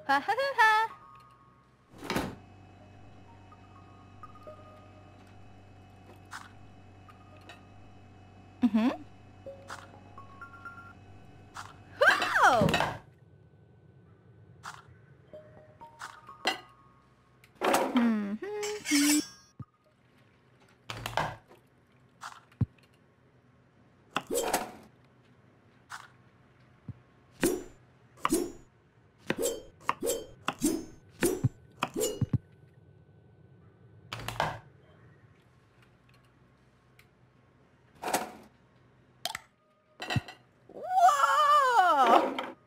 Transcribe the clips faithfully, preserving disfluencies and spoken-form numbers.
哈哈哈！嗯哼。哦。嗯哼哼。哇！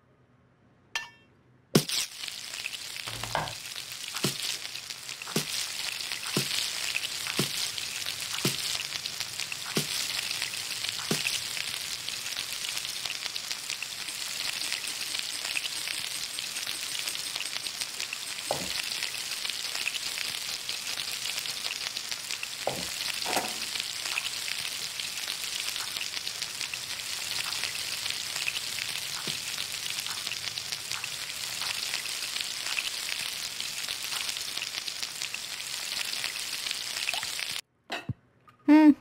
嗯。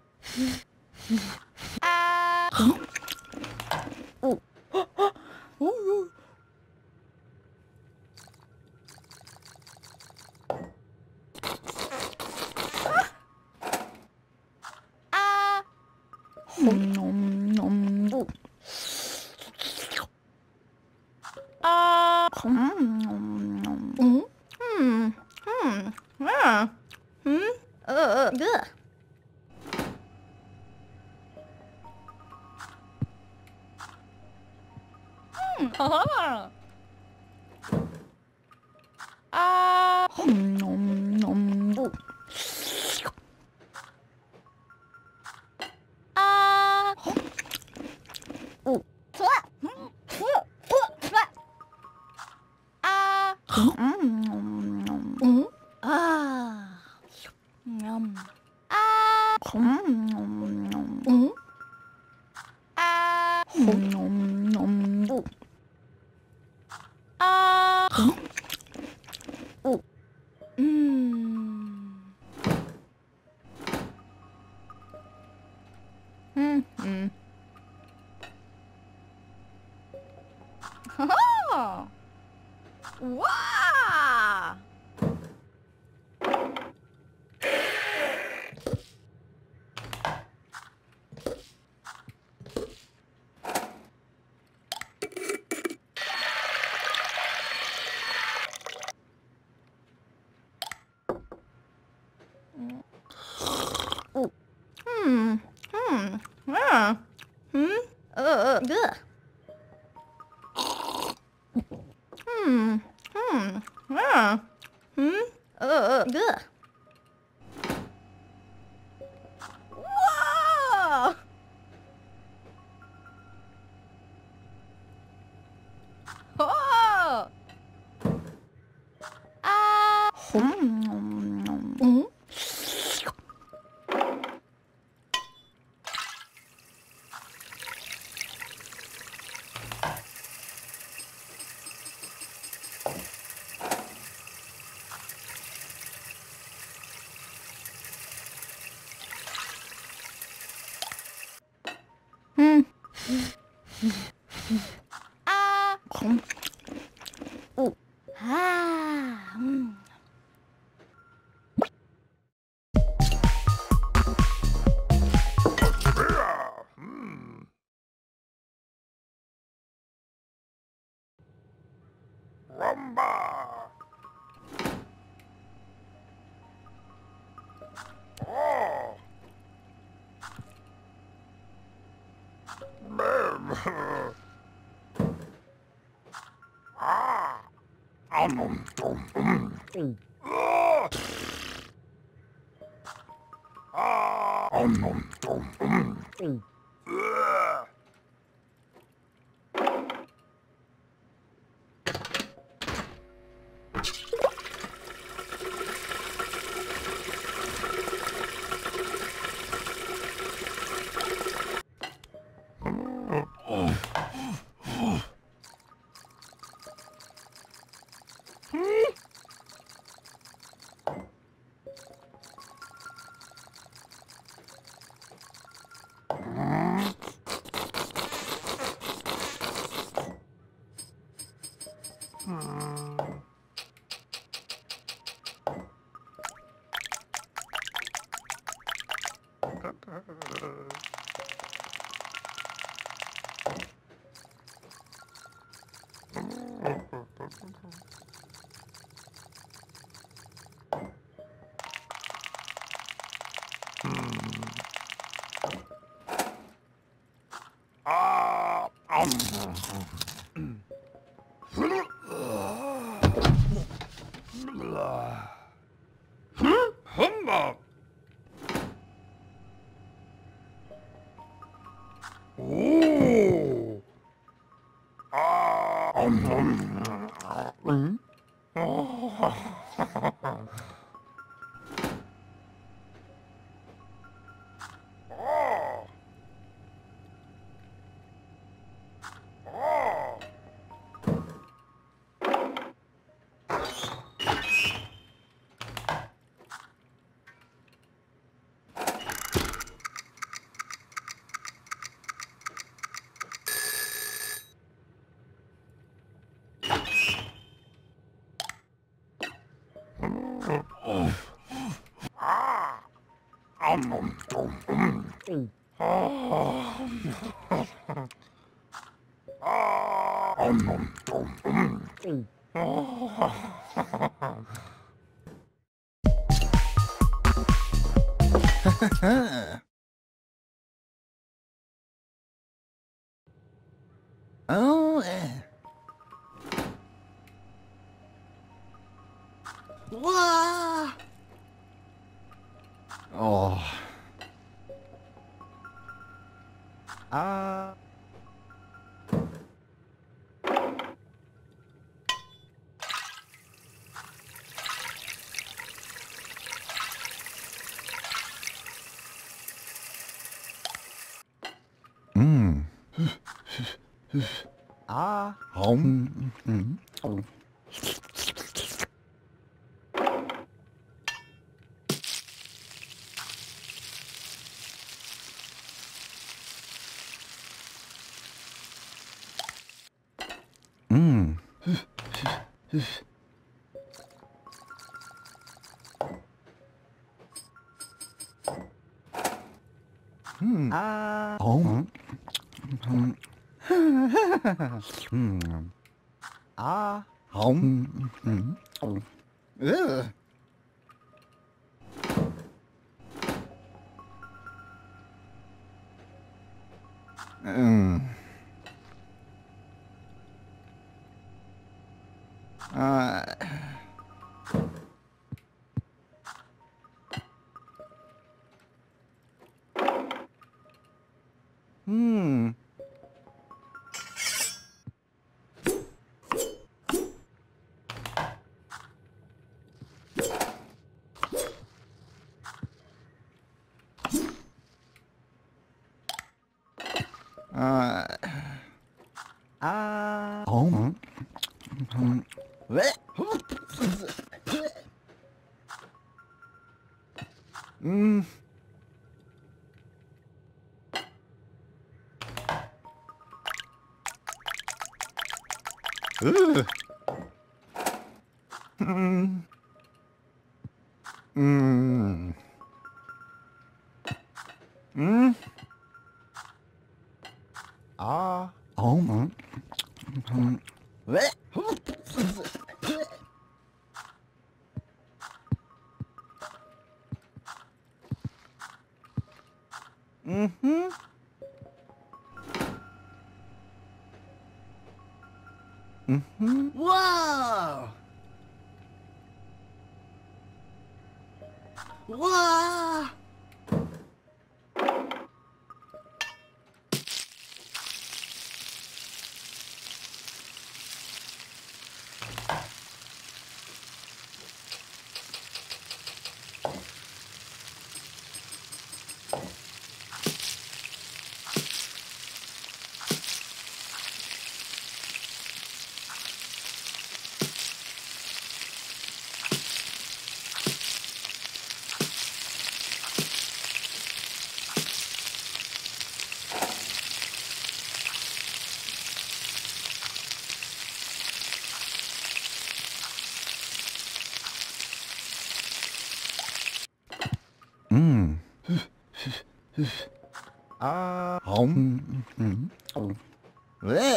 啊。哦。哦哟。啊。嗯嗯嗯。哦。啊。嗯嗯嗯嗯嗯啊嗯呃呃呃。嗯，哈哈。啊。嗯嗯嗯。哦。啊。哦。出来。嗯。出出出来。啊。嗯嗯嗯嗯。啊。嗯。啊。嗯嗯嗯。啊。嗯嗯嗯。哦。啊。哦。嗯。嗯嗯。哈哈！哇！嗯。哦。嗯嗯啊嗯呃呃呃。嗯嗯啊嗯呃呃呃。哇！哦！啊。嗯嗯。嗯。啊。嗯。哦。啊。嗯。 Hmm. Rumba. Oh. Bam. Ah. Um, um, um, um. Ah. Ah. Um, um, um, um. Um. Ah. Oh. Ah, um. Humbug! Ooh! Ah, um. Oh! Oh! Ah! Um, um, um, um. Ah! Ah! Um, um, um, um. Ah! Oh, eh. Wah! Oh. Ah. Mm. Ah. Home. Mm. Mm. Mm. Hmm. Ah. Home. Mm. Hmm. Ah. Home. Mm. Mm. Ugh. Mm. Uh. Hmm. Uh. Ah. Home. Mm. Bleh. Mm. Ugh. Mm. Mm. Mm. Ah. Home. Mm. Bleh. Mm-hmm. Mm-hmm. Whoa! Whoa! Mm. Ah. Home. Bleh.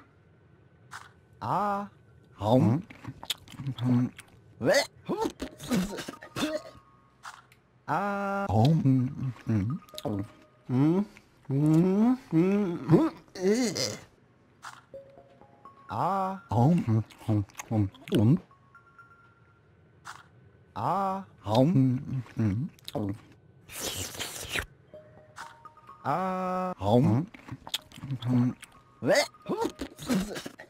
Ah. Home. Bleh. Ah. Home. Hmm. Hmm. Hmm. Ah. Home. Home. Home. Home. Ah. Home. Ah. Home. Bleh.